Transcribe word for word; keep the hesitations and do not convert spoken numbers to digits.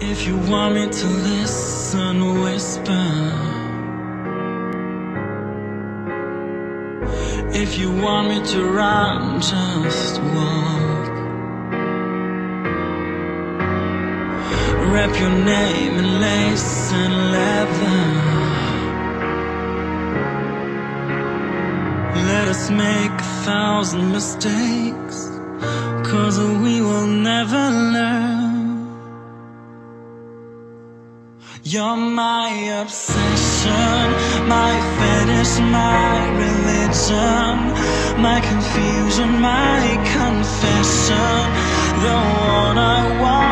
If you want me to listen, whisper. If you want me to run, just walk. Wrap your name in lace and leather. Let us make a thousand mistakes, 'cause we will never learn. You're my obsession, my fetish, my religion, my confusion, my confession, the one I want.